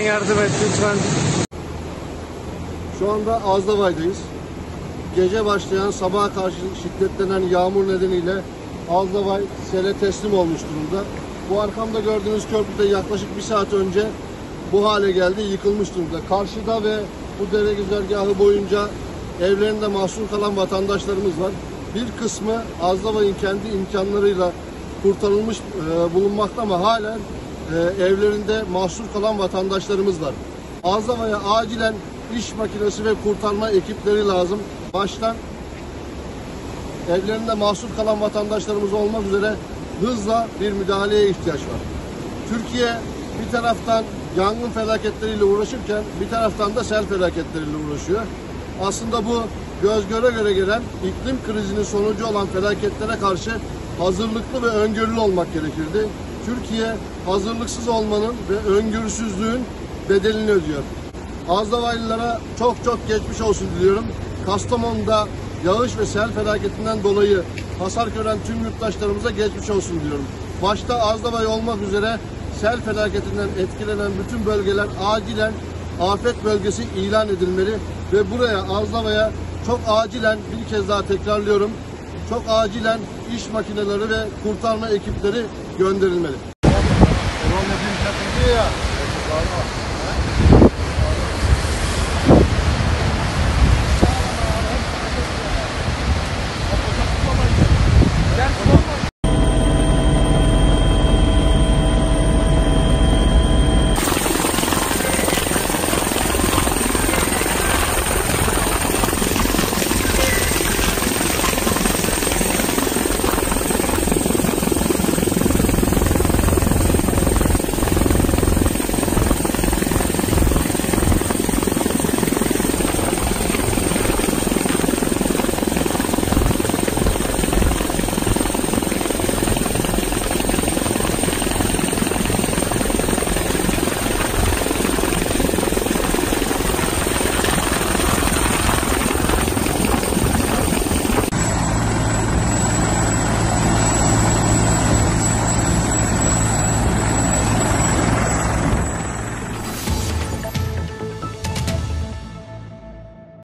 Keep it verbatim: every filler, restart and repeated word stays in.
yardım et lütfen. Şu anda Azdavay'dayız. Gece başlayan sabaha karşı şiddetlenen yağmur nedeniyle Azdavay sele teslim olmuş durumda. Bu arkamda gördüğünüz köprüde yaklaşık bir saat önce bu hale geldi, yıkılmış durumda. Karşıda ve bu dere güzergahı boyunca evlerinde mahsur kalan vatandaşlarımız var. Bir kısmı Azdavay'ın kendi imkanlarıyla kurtarılmış e, bulunmakta ama halen e, evlerinde mahsur kalan vatandaşlarımız var. Azdavay'a acilen iş makinesi ve kurtarma ekipleri lazım. Baştan evlerinde mahsur kalan vatandaşlarımız olmak üzere hızla bir müdahaleye ihtiyaç var. Türkiye bir taraftan yangın felaketleriyle uğraşırken bir taraftan da sel felaketleriyle uğraşıyor. Aslında bu göz göre göre gelen iklim krizinin sonucu olan felaketlere karşı hazırlıklı ve öngörülü olmak gerekirdi. Türkiye hazırlıksız olmanın ve öngörüsüzlüğün bedelini ödüyor. Azdavaylılara çok çok geçmiş olsun diliyorum. Kastamonu'da yağış ve sel felaketinden dolayı hasar gören tüm yurttaşlarımıza geçmiş olsun diliyorum. Başta Azdavay olmak üzere sel felaketinden etkilenen bütün bölgeler acilen afet bölgesi ilan edilmeli ve buraya Azdavay'a çok acilen, bir kez daha tekrarlıyorum, çok acilen iş makineleri ve kurtarma ekipleri gönderilmeli.